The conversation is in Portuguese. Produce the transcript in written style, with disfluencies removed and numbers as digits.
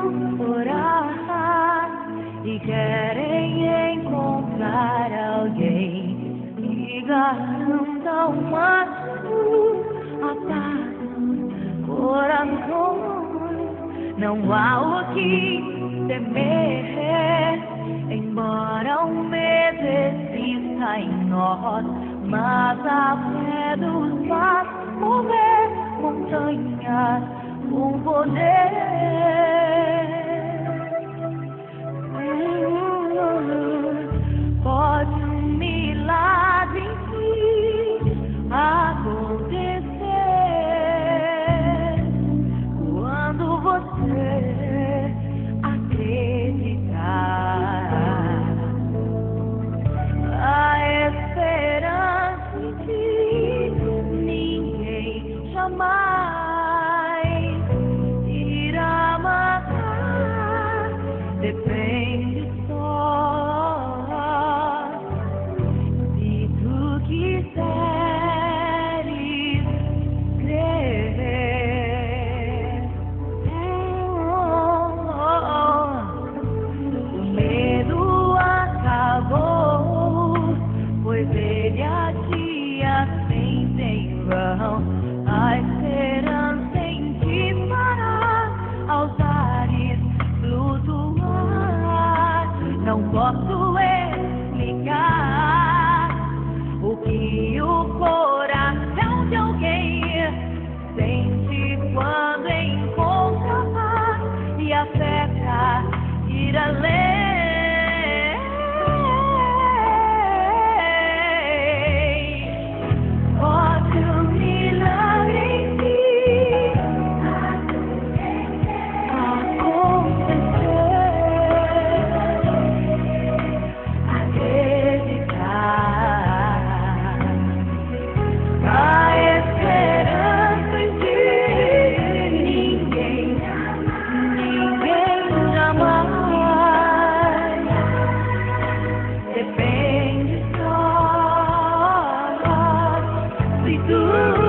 orar e querem encontrar alguém que garanta uma luz a paz dos corações. Não há o que temer, embora o medo exista em nós, mas a fé nos faz mover montanhas com poder. Pode um milagre em si acontecer quando você acreditar. A esperança em ti ninguém jamais irá matar. Depende só se tu quiseres crer. O medo acabou, pois ele adia sempre em vão. A esperança em ti fará aos ares flutuar. Não posso explicar o que o coração de alguém sente quando encontra paz e a fé pra ir além. Pode um milagre em ti acreditar. A esperança em ti ninguém jamais. Depende só se tu